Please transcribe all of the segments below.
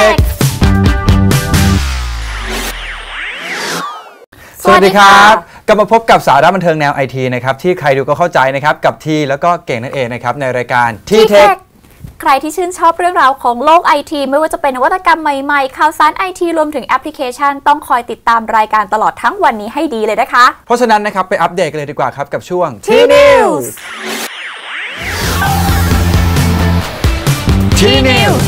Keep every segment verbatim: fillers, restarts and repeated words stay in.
Tech สวัสดีครับกลับมาพบกับสาระบันเทิงแนว ไอ ที นะครับที่ใครดูก็เข้าใจนะครับกับทีแล้วก็เก่งนั่นเองนะครับในรายการที Tech ใครที่ชื่นชอบเรื่องราวของโลก ไอ ที ไม่ว่าจะเป็นนวัตกรรมใหม่ๆข่าวสาร ไอ ที รวมถึงแอปพลิเคชันต้องคอยติดตามรายการตลอดทั้งวันนี้ให้ดีเลยนะคะเพราะฉะนั้นนะครับไปอัปเดตกันเลยดีกว่าครับกับช่วงที News ที News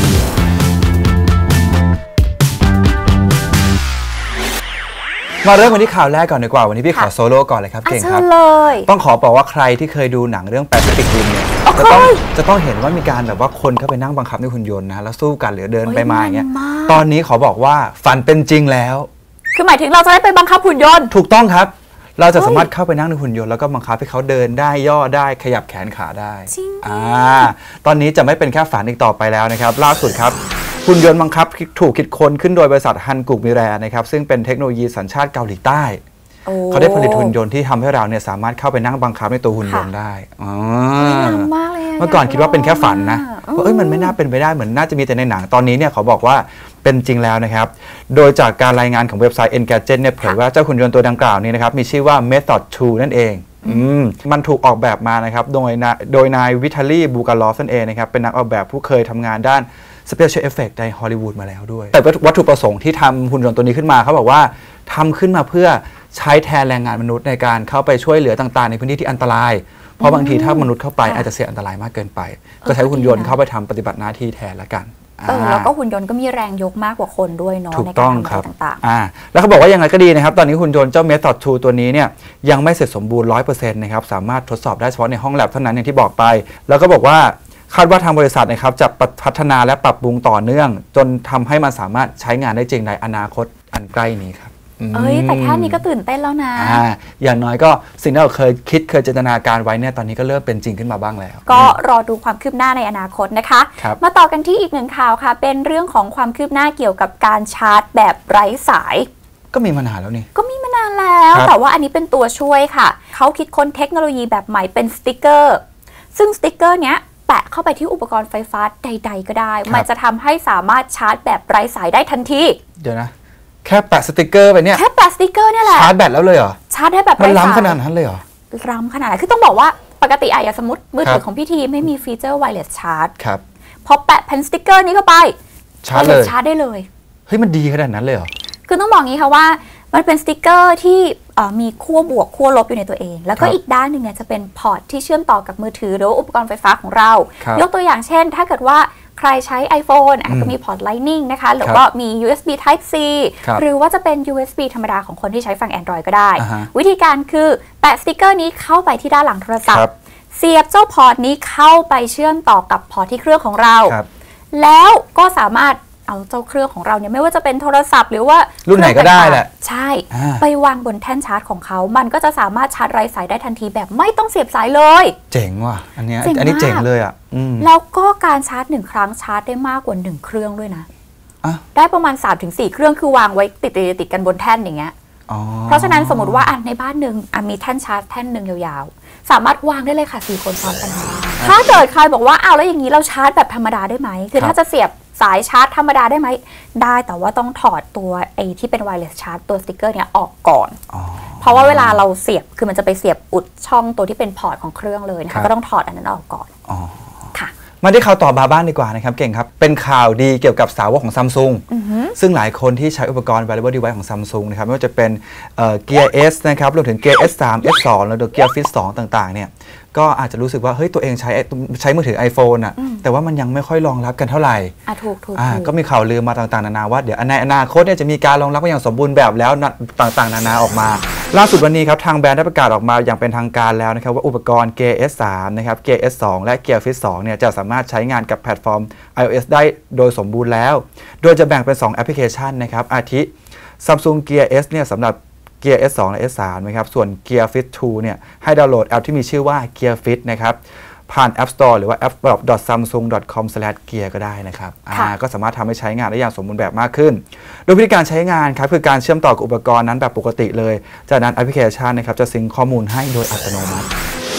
มาเริ่มกันที่ข่าวแรกก่อนดีกว่าวันนี้พี่ขอโซโล่ก่อนเลยครับเก่งครับต้องขอบอกว่าใครที่เคยดูหนังเรื่องแปซิฟิกริมเนี่ยจะต้องจะต้องเห็นว่ามีการแบบว่าคนเข้าไปนั่งบังคับในหุ่นยนต์นะแล้วสู้กันหรือเดินไปมาอย่างเงี้ยตอนนี้ขอบอกว่าฝันเป็นจริงแล้วคือหมายถึงเราจะได้ไปบังคับหุ่นยนต์ถูกต้องครับเราจะสามารถเข้าไปนั่งในหุ่นยนต์แล้วก็บังคับให้เขาเดินได้ย่อได้ขยับแขนขาได้อ่าตอนนี้จะไม่เป็นแค่ฝันอีกต่อไปแล้วนะครับล่าสุดครับหุ่นยนต์บังคับถูกคิดค้นขึ้นโดยบริษัทฮันกุกมิแรนะครับซึ่งเป็นเทคโนโลยีสัญชาติเกาหลีใต้เขาได้ผลิตหุ่นยนต์ที่ทำให้เราเนี่ยสามารถเข้าไปนั่งบังคับในตัวหุ่นยนต์ได้อ๋อมากเลยเมื่อก่อนคิดว่าเป็นแค่ฝันนะว่าเอ้ยมันไม่น่าเป็นไปได้เหมือนน่าจะมีแต่ในหนังตอนนี้เนี่ยเขาบอกว่าเป็นจริงแล้วนะครับโดยจากการรายงานของเว็บไซต์ Engadget เนี่ยเผยว่าเจ้าหุ่นยนต์ตัวดังกล่าวนี้นะครับมีชื่อว่า Method ทูนั่นเองอืมมันถูกออกแบบมานะครับโดยโดยนายวิทาลีบูการลอฟนั่นเองนะครับเป็นนักออกแบบผู้เคยทำงานด้านSpecial Effect ในฮอลลีวูดมาแล้วด้วยแต่วัตถุประสงค์ที่ทำหุ่นยนต์ตัวนี้ขึ้นมาเขาบอกว่าทำขึ้นมาเพื่อใช้แทนแรงงานมนุษย์ในการเข้าไปช่วยเหลือต่างๆในพื้นที่ที่อันตรายเพราะบางทีถ้ามนุษย์เข้าไปอาจจะเสี่ยงอันตรายมากเกินไปก็ใช้หุ่นยนต์เข้าไปทำปฏิบัติหน้าที่แทนละกันเออแล้วก็หุ่นยนต์ก็มีแรงยกมากกว่าคนด้วยเนาะในการทำอะไรต่างๆอ่าแล้วเขาบอกว่ายังไงก็ดีนะครับตอนนี้หุ่นยนต์เจ้า Method ทูตัวนี้เนี่ยยังไม่เสร็จสมบูรณ์ ร้อยเปอร์เซ็นต์ นะครับสามารถทดสอบได้เฉพาะในห้องแลบเท่านั้นอย่างที่บอกไปแล้วก็บอกว่าคาดว่าทางบริษัทนะครับจะพัฒนาและปรับปรุงต่อเนื่องจนทำให้มันสามารถใช้งานได้จริงในอนาคตอันใกล้นี้ครับเอ้ยแต่แค่นี้ก็ตื่นเต้นแล้วนะอ่าอย่างน้อยก็สิ่งที่เราเคยคิดเคยจินตนาการไว้เนี่ยตอนนี้ก็เริ่มเป็นจริงขึ้นมาบ้างแล้วก็รอดูความคืบหน้าในอนาคตนะคะมาต่อกันที่อีกหนึ่งข่าวค่ะเป็นเรื่องของความคืบหน้าเกี่ยวกับการชาร์จแบบไร้สายก็มีมานานแล้วนี่ก็มีมานานแล้วแต่ว่าอันนี้เป็นตัวช่วยค่ะเขาคิดค้นเทคโนโลยีแบบใหม่เป็นสติ๊กเกอร์ซึ่งสติ๊กเกอร์เนี้ยแปะเข้าไปที่อุปกรณ์ไฟฟ้าใดๆก็ได้มันจะทำให้สามารถชาร์จแบบไร้สายได้ทันทีเดี๋ยวนะแค่แปะสติกเกอร์ไปเนี่ยแค่แปะสติกเกอร์เนี่ยแหละชาร์จแบตแล้วเลยเหรอชาร์จได้แบบมันล้ำขนาดนั้นเลยเหรอล้ำขนาดคือต้องบอกว่าปกติอะอย่างสมมติมือถือของพี่ทีไม่มีฟีเจอร์ไวเลสชาร์จครับพอแปะแผ่นสติกเกอร์นี้เข้าไปชาร์จเลยชาร์จได้เลยเฮ้ยมันดีขนาดนั้นเลยเหรอคือต้องบอกงี้ค่ะว่ามันเป็นสติกเกอร์ที่มีขั้วบวกขั้วลบอยู่ในตัวเองแล้วก็อีกด้านหนึ่งเนี่ยจะเป็นพอร์ตที่เชื่อมต่อกับมือถือหรืออุปกรณ์ไฟฟ้าของเรายกตัวอย่างเช่นถ้าเกิดว่าใครใช้ iPhone อ่ะก็มีพอร์ต Lightning นะคะหรือว่ามี ยู เอส บี Type C หรือว่าจะเป็น ยู เอส บี ธรรมดาของคนที่ใช้ฝั่ง Android ก็ได้วิธีการคือแปะสติกเกอร์นี้เข้าไปที่ด้านหลังโทรศัพท์เสียบเจ้าพอร์ตนี้เข้าไปเชื่อมต่อกับพอร์ตที่เครื่องของเราแล้วก็สามารถเอาเจ้าเครื่องของเราเนี่ยไม่ว่าจะเป็นโทรศัพท์หรือว่ารุ่นไหนก็ได้แหละใช่ไปวางบนแท่นชาร์จของเขามันก็จะสามารถชาร์จไร้สายได้ทันทีแบบไม่ต้องเสียบสายเลยเจ๋งว่ะอันนี้อันนี้เจ๋งเลยอ่ะแล้วก็การชาร์จหนึ่งครั้งชาร์จได้มากกว่าหนึ่งเครื่องด้วยนะได้ประมาณ สามถึงสี่ เครื่องคือวางไว้ติดติดกันบนแท่นอย่างเงี้ยเพราะฉะนั้นสมมติว่าในบ้านหนึ่งมีแท่นชาร์จแท่นหนึ่งยาวๆสามารถวางได้เลยค่ะสี่คนพร้อมกันถ้าเกิดใครบอกว่าอ้าวแล้วอย่างนี้เราชาร์จแบบธรรมดาได้ไหมคือถ้าจะเสียบสายชาร์จธรรมดาได้ไหมได้แต่ว่าต้องถอดตัวไอ้ที่เป็นไวเลสชาร์จตัวสติ๊กเกอร์เนี่ยออกก่อนเพราะว่าเวลาเราเสียบคือมันจะไปเสียบอุดช่องตัวที่เป็นพอร์ตของเครื่องเลยนะคะก็ต้องถอดอันนั้นออกก่อนค่ะมาที่ข่าวต่อบาบ้านดีกว่านะครับเก่งครับเป็นข่าวดีเกี่ยวกับสาวกของ Samsung ซึ่งหลายคนที่ใช้อุปกรณ์ wearable device ของ Samsung นะครับไม่ว่าจะเป็น Gear S นะครับรวมถึง Gear เอส สาม เอส สอง แล้วก็ Gear Fit สองต่างๆเนี่ยก็อาจจะรู้สึกว่าเฮ้ยตัวเองใช้ใช้มือถือ iPhone อ่ะแต่ว่ามันยังไม่ค่อยรองรับกันเท่าไหร่อ่ะถูกถูกก็มีข่าวลือมาต่างๆนานาว่าเดี๋ยวในอนาคตเนี่ยจะมีการรองรับอย่างสมบูรณ์แบบแล้วต่างๆนานาออกมาล่าสุดวันนี้ครับทางแบรนด์ได้ประกาศออกมาอย่างเป็นทางการแล้วนะครับว่าอุปกรณ์ Gear เอส สาม นะครับ Gear เอส สอง และ Gear Fit สองเนี่ยจะสามารถใช้งานกับแพลตฟอร์ม iOS ได้โดยสมบูรณ์แล้วโดยจะแบ่งเป็นสองแอปพลิเคชันนะครับอาทิ Samsung Gear S เนี่ยสำหรับ Gear เอส สอง และ เอส สาม นะครับส่วน Gear Fit ทูเนี่ยให้ดาวน์โหลดแอปที่มีชื่อว่า Gear Fit นะครับผ่าน App Store หรือว่า แอป ดอท ซัมซุง ดอท คอม สแลช เกียร์ ก็ได้นะครับก็สามารถทำให้ใช้งานได้อย่างสมบูรณ์แบบมากขึ้นโดยวิธีการใช้งานครับคือการเชื่อมต่อกับอุปกรณ์นั้นแบบปกติเลยจากนั้นแอปพลิเคชันนะครับจะซิงค์ข้อมูลให้โดยอัตโนมัติ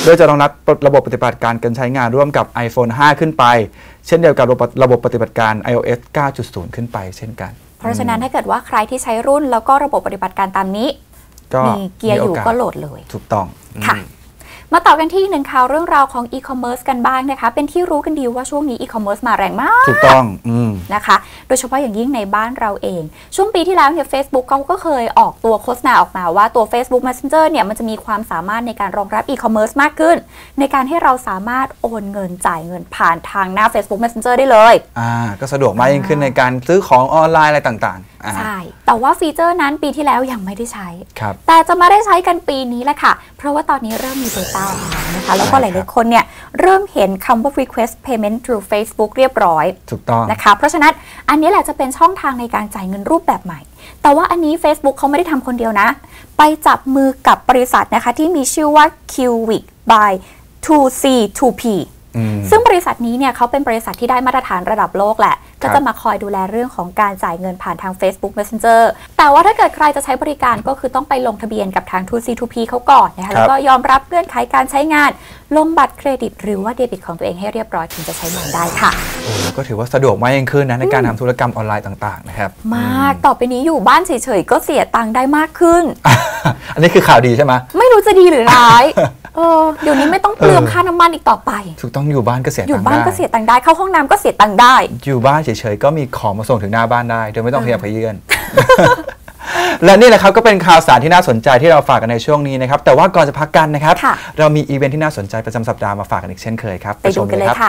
โดยจะรองรับระบบปฏิบัติการการใช้งานร่วมกับ ไอโฟน ห้า ขึ้นไปเช่นเดียวกับระบบปฏิบัติการ ไอ โอ เอส เก้าจุดศูนย์ ขึ้นไปเช่นกันเพราะฉะนั้นถ้าเกิดว่าใครที่ใช้รุ่นแล้วก็ระบบปฏิบัติการตามนี้มีเกียร์อยู่ก็โหลดเลยถูกต้องค่ะมาต่อกันที่หนึ่งข่าวเรื่องราวของอีคอมเมิร์ซกันบ้างนะคะเป็นที่รู้กันดีว่าช่วงนี้อีคอมเมิร์ซมาแรงมากถูกต้องนะคะโดยเฉพาะอย่างยิ่งในบ้านเราเองช่วงปีที่แล้วเนี่ย Facebook เขาก็เคยออกตัวโฆษณาออกมาว่าตัว Facebook Messenger เนี่ยมันจะมีความสามารถในการรองรับอีคอมเมิร์ซมากขึ้นในการให้เราสามารถโอนเงินจ่ายเงินผ่านทางหน้า Facebook Messenger ได้เลยอ่าก็สะดวกมากยิ่งขึ้นในการซื้อของออนไลน์อะไรต่างๆใช่แต่ว่าฟีเจอร์นั้นปีที่แล้วยังไม่ได้ใช้ครับแต่จะมาได้ใช้กันปีนี้แหละค่ะเพราะว่าตอนนี้เริ่มมีเบต้านะคะแล้วก็หลายๆคนเนี่ยเริ่มเห็นคำว่า request payment through Facebook เรียบร้อยถูกต้องนะคะเพราะฉะนั้นอันนี้แหละจะเป็นช่องทางในการจ่ายเงินรูปแบบใหม่แต่ว่าอันนี้ Facebook เขาไม่ได้ทำคนเดียวนะไปจับมือกับบริษัทนะคะที่มีชื่อว่า Kiwik by ทู ซี ทู พี ซึ่งบริษัทนี้เนี่ยเขาเป็นบริษัทที่ได้มาตรฐานระดับโลกแหละก็จะมาคอยดูแลเรื่องของการจ่ายเงินผ่านทาง Facebook Messenger แต่ว่าถ้าเกิดใครจะใช้บริการก็คือต้องไปลงทะเบียนกับทาง ทู ซี ทู พี เขาก่อนนะคะแล้วก็ยอมรับเงื่อนไขการใช้งานลงบัตรเครดิตหรือว่าเดบิตของตัวเองให้เรียบร้อยถึงจะใช้งานได้ค่ะโอ้ก็ถือว่าสะดวกมากยิ่งขึ้นนะในการทำธุรกรรมออนไลน์ต่างๆนะครับมากต่อไปนี้อยู่บ้านเฉยๆก็เสียตังค์ได้มากขึ้นอันนี้คือข่าวดีใช่ไหมไม่รู้จะดีหรือร้ายเออเดี๋ยวนี้ไม่ต้องเปลืองค่าน้ำมันอีกต่อไปถูกต้องอยู่บ้านก็เสียตังค์ได้อยู่บ้านก็เสียตังค์ได้เข้าห้องน้ำก็เสียตังค์ได้อยู่บ้านเฉยๆก็มีของมาส่งถึงหน้าบ้านได้โดยไม่ต้องพยายามไปเยื่อน และนี่แหละครับก็เป็นข่าวสารที่น่าสนใจที่เราฝากกันในช่วงนี้นะครับแต่ว่าก่อนจะพักกันนะครับเรามีอีเวนท์ที่น่าสนใจประจำสัปดาห์มาฝากกันอีกเช่นเคยครับไปดูกันเลยค่ะ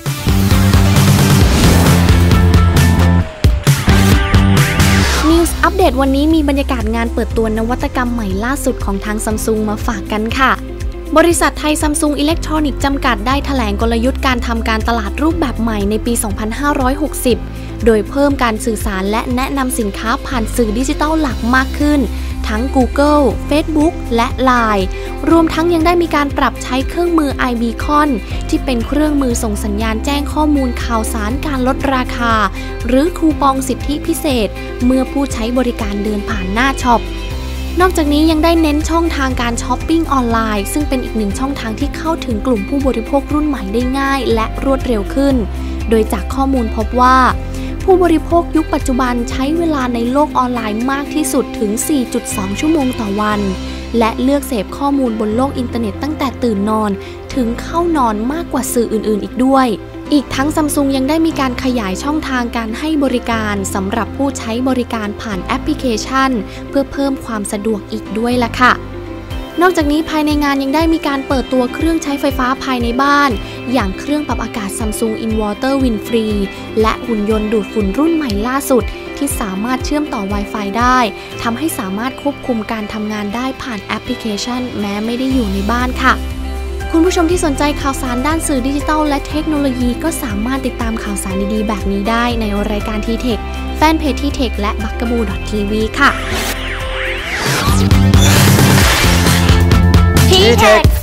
News อัปเดตวันนี้มีบรรยากาศงานเปิดตัวนวัตกรรมใหม่ล่าสุดของทาง Samsung มาฝากกันค่ะบริษัทไทย Samsung Electronics จำกัดได้แถลงกลยุทธ์การทำการตลาดรูปแบบใหม่ในปี สองพันห้าร้อยหกสิบ โดยเพิ่มการสื่อสารและแนะนำสินค้าผ่านสื่อดิจิทัลหลักมากขึ้นทั้ง Google Facebook และ ไลน์ รวมทั้งยังได้มีการปรับใช้เครื่องมือ iBeacon ที่เป็นเครื่องมือส่งสัญญาณแจ้งข้อมูลข่าวสารการลดราคาหรือคูปองสิทธิพิเศษเมื่อผู้ใช้บริการเดินผ่านหน้าช็อปนอกจากนี้ยังได้เน้นช่องทางการช้อปปิ้งออนไลน์ซึ่งเป็นอีกหนึ่งช่องทางที่เข้าถึงกลุ่มผู้บริโภครุ่นใหม่ได้ง่ายและรวดเร็วขึ้นโดยจากข้อมูลพบว่าผู้บริโภคยุคปัจจุบันใช้เวลาในโลกออนไลน์มากที่สุดถึง สี่จุดสอง ชั่วโมงต่อวันและเลือกเสพข้อมูลบนโลกอินเทอร์เน็ตตั้งแต่ตื่นนอนถึงเข้านอนมากกว่าสื่ออื่นๆอีกด้วยอีกทั้ง Samsung ยังได้มีการขยายช่องทางการให้บริการสำหรับผู้ใช้บริการผ่านแอปพลิเคชันเพื่อเพิ่มความสะดวกอีกด้วยล่ะค่ะนอกจากนี้ภายในงานยังได้มีการเปิดตัวเครื่องใช้ไฟฟ้าภายในบ้านอย่างเครื่องปรับอากาศ Samsung Inverter Windfree และหุ่นยนต์ดูดฝุ่นรุ่นใหม่ล่าสุดที่สามารถเชื่อมต่อ Wi-Fi ได้ทำให้สามารถควบคุมการทำงานได้ผ่านแอปพลิเคชันแม้ไม่ได้อยู่ในบ้านค่ะคุณผู้ชมที่สนใจข่าวสารด้านสื่อดิจิทัลและเทคโนโลยีก็สามารถติดตามข่าวสารดีๆแบบนี้ได้ในรายการ ที เทค แฟนเพจ ที เทค และ บักกะบู ดอท ที วี ค่ะที เทค